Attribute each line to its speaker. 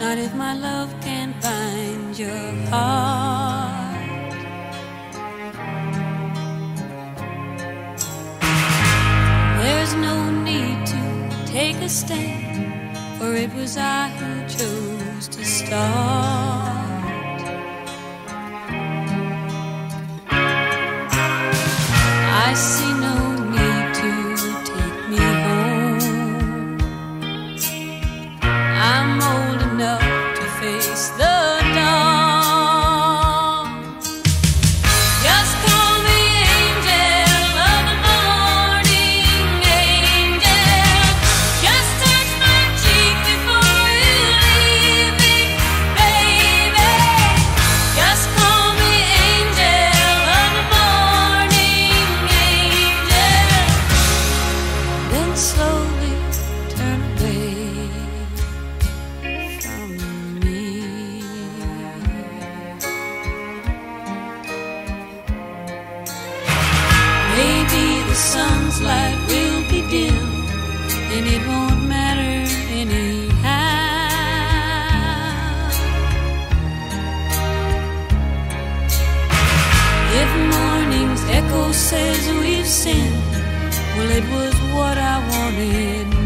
Speaker 1: Not if my love can't find your heart. There's no need to take a stand, for it was I who chose to start. I see no need to take me home. I'm old enough to face the dawn. Just call me angel of the morning, angel. Just touch my cheek before you leave me, baby. Just call me angel of the morning, angel. Then slowly turn away from me. Maybe the sun's light will be dim, and it won't matter anyhow. If morning's echo says we've sinned, well, it was what I wanted